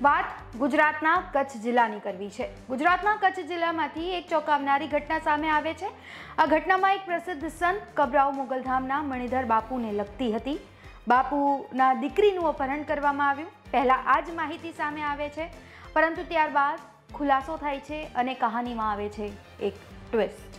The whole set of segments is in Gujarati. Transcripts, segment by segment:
વાત ગુજરાતના કચ્છ જિલ્લાની કરવી છે। ગુજરાતના કચ્છ જિલ્લામાંથી એક ચોંકાવનારી ઘટના સામે આવે છે। આ ઘટનામાં એક પ્રસિદ્ધ સંત કબરાઉ મોગલધામના મણિધર બાપુને લગતી હતી। બાપુના દીકરીનું અપહરણ કરવામાં આવ્યું। પહેલા આ જ માહિતી સામે આવે છે, પરંતુ ત્યારબાદ ખુલાસો થાય છે અને કહાનીમાં આવે છે એક ટ્વિસ્ટ।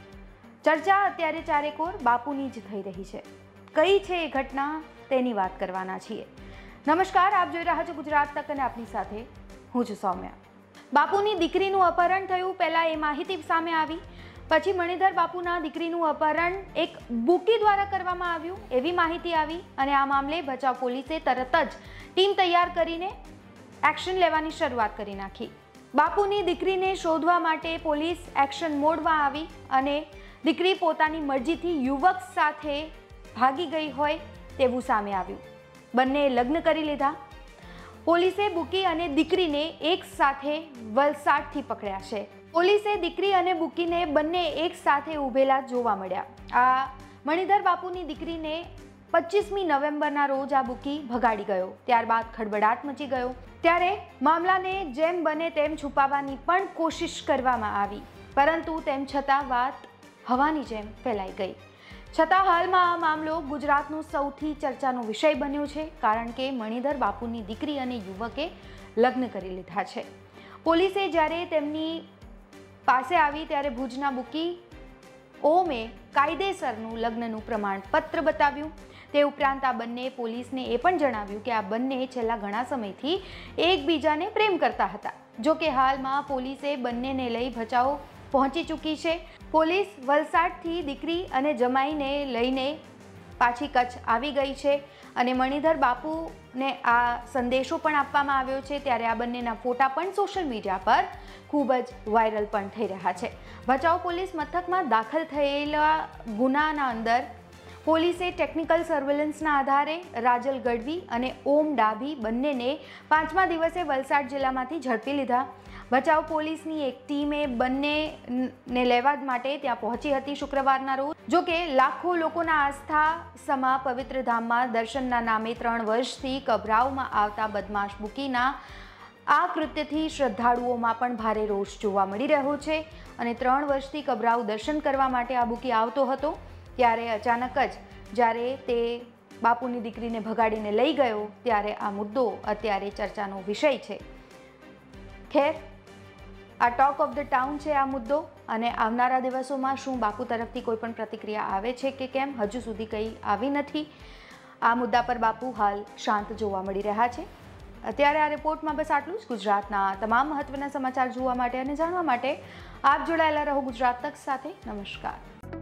ચર્ચા અત્યારે ચારેકોર બાપુની જ થઈ રહી છે। કઈ છે એ ઘટના તેની વાત કરવાના છીએ। નમસ્કાર, આપ જોઈ રહ્યા છો ગુજરાત તક અને આપની સાથે હું છું સૌમ્યા। બાપુની દીકરીનું અપહરણ થયું, પહેલા એ માહિતી સામે આવી, પછી મણિધર બાપુના દીકરીનું અપહરણ એક બુકી દ્વારા કરવામાં આવ્યું એવી માહિતી આવી અને આ મામલે ભચાઉ પોલીસે તરત જ ટીમ તૈયાર કરીને એક્શન લેવાની શરૂઆત કરી નાખી। બાપુની દીકરીને શોધવા માટે પોલીસ એક્શન મોડમાં આવી અને દીકરી પોતાની મરજીથી યુવક સાથે ભાગી ગઈ હોય તેવું સામે આવ્યું। બંને લગ્ન કરી લીધા। પોલીસે બુકી અને દીકરીને એક સાથે વલસાડથી પકડ્યા છે। પોલીસે દીકરી અને બુકીને બંને એક સાથે ઊભેલા જોવા મળ્યા। આ મણિધર બાપુની દીકરીને 25મી નવેમ્બરના રોજ આ બુકી ભગાડી ગયો। ત્યારબાદ ખળબળાટ મચી ગયો। ત્યારે મામલાને જેમ બને તેમ છુપાવવાની પણ કોશિશ કરવામાં આવી, પરંતુ તેમ છતાં વાત હવાની જેમ ફેલાઈ ગઈ। છતાં હાલમાં આ મામલો ગુજરાતનો સૌથી ચર્ચાનો વિષય બન્યો છે, કારણ કે મણિધર બાપુની દીકરી અને યુવકે લગ્ન કરી લીધા છે। પોલીસે જ્યારે તેમની પાસે આવી ત્યારે ભુજના બુકી ઓમે કાયદેસરનું લગ્નનું પ્રમાણપત્ર બતાવ્યું। તે ઉપરાંત આ બંને પોલીસને એ પણ જણાવ્યું કે આ બંને છેલ્લા ઘણા સમયથી એકબીજાને પ્રેમ કરતા હતા। જો કે હાલમાં પોલીસે બંનેને લઈ ભચાઉ પહોંચી ચૂકી છે। પોલીસ વલસાડથી દીકરી અને જમાઈને લઈને પાછી કચ્છ આવી ગઈ છે અને મણિધર બાપુને આ સંદેશો પણ આપવામાં આવ્યો છે। ત્યારે આ બંનેના ફોટા પણ સોશિયલ મીડિયા પર ખૂબ જ વાયરલ પણ થઈ રહ્યા છે। ભચાઉ પોલીસ મથકમાં દાખલ થયેલા ગુનાના અંદર પોલીસે ટેકનિકલ સર્વેલન્સના આધારે રાજલ ગઢવી અને ઓમ ડાભી બંનેને 5મા દિવસે વલસાડ જિલ્લામાંથી ઝડપી લીધા। ભચાઉ પોલીસની એક ટીમે બંનેને લેવા માટે ત્યાં પહોંચી હતી શુક્રવારના રોજ। જો કે લાખો લોકોના આસ્થા સમા પવિત્ર ધામમાં દર્શનના નામે 3 વર્ષથી કબરાઉમાં આવતા બદમાશ બુકીના આ કૃત્યથી શ્રદ્ધાળુઓમાં પણ ભારે રોષ જોવા મળી રહ્યો છે અને 3 વર્ષથી કબરાઉ દર્શન કરવા માટે આ બુકી આવતો હતો, ત્યારે અચાનક જ જ્યારે તે બાપુની દીકરીને ભગાડીને લઈ ગયો ત્યારે આ મુદ્દો અત્યારે ચર્ચાનો વિષય છે। ખેર, આ ટોક ઓફ ધ ટાઉન છે આ મુદ્દો, અને આવનારા દિવસોમાં શું બાપુ તરફથી કોઈ પણ પ્રતિક્રિયા આવે છે કે કેમ, હજુ સુધી કંઈ આવી નથી। આ મુદ્દા પર બાપુ હાલ શાંત જોવા મળી રહ્યા છે। અત્યારે આ રિપોર્ટમાં બસ આટલું જ। ગુજરાતના તમામ મહત્વના સમાચાર જોવા માટે અને જાણવા માટે આપ જોડાયેલા રહો ગુજરાત તક સાથે। નમસ્કાર।